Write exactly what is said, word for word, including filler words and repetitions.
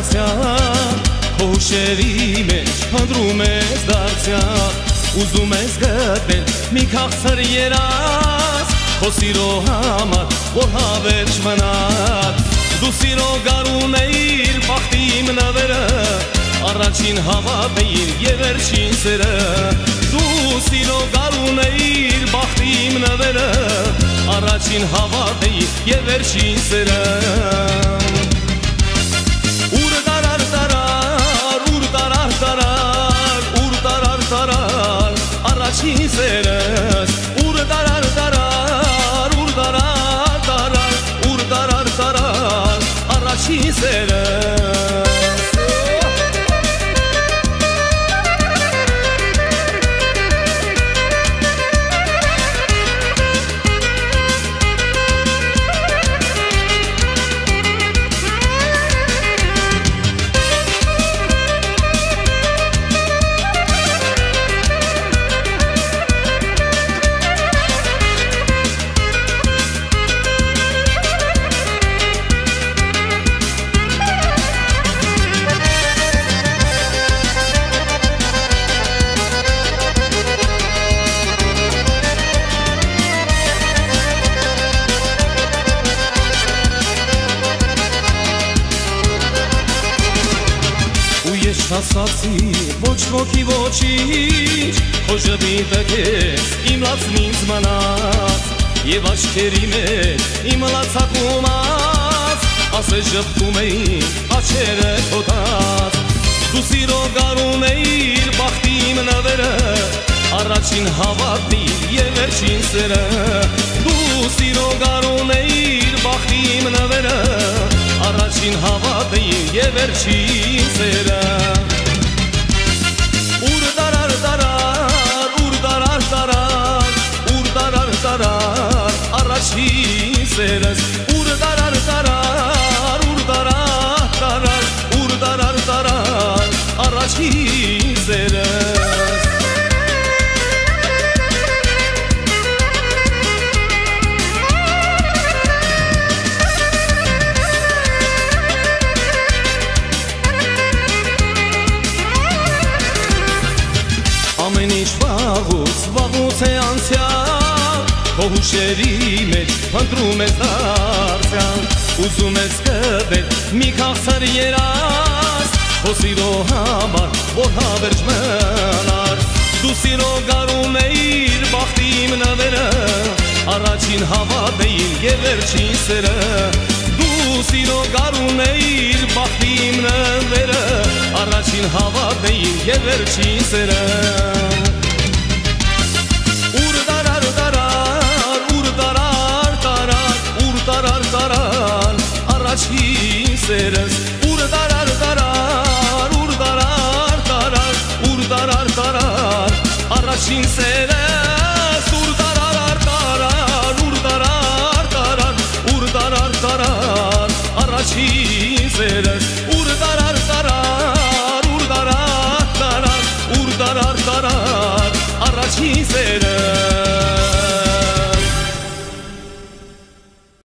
դարձյա Քո հուշերի մեջ փնտրում ես դարձյալ Ուզում ես գտնել մի քաղցր երազ Քո սիրո համար որ հավերժ մնաց Դու սիրո գարուն էիր բախտի իմ նվերը Առաջին հավատ էիր և վերջին սերը Դու սիրո գարուն էիր բախտի իմ նվերը Առաջին հավատ էիր և վերջին սերը Ուր տարար տարար, ուր տարար տարար, ուր տարար տարար Առաջին սերս Ուր տարար տարար, ուր տարար տարար, ուր տարար տարար Առաջին սերս Ասացի ոչ ոքի ոչինչ Քո ժպիտը քեզ իմ լացն ինձ մնաց Եվ աչքերի մեջ իմ լացակումած Ասես ժպտում էին աչերը քո տած Դու սիրո գարուն էիր բախտի իմ նվերը Առաջին հավատն և վերջին սերը Դու սիրո գարուն էիր բախտի իմ նվերը Առաջին հավատն և վերջին սերը Ուր տարար տարար, ուր տարար տարար, ուր տարար տարար Առաջին սերս Ուր տարար տարար, ուր տարար տարար, ուր տարար տարար Առաջին սերս Ամեն ինչ վաղուց, վաղուց է անցյալ Քո հուշերի մեջ փնտրում ես դարձյալ Ուզում ես գտնել մի քաղցր երազ Քո սիրո համար որ հավերժ մնար Դու սիրո գարուն էիր բախտի իմ նվերը Առաջին հավատ էիր և վերջին սերը Դու սիրո գարուն էիր բախտի իմ նվերը Առաջին հավատ էիր և վերջին սերը Ուր տարար տարար, ուր տարար տարար, ուր տարար տարար Առաջին սերս Ուր տարար տարար, ուր տարար տարար, ուր տարար տարար Առաջին սերս Ուր տարար տարար, ուր տարար տարար, ուր տարար տարար Առաջին սերս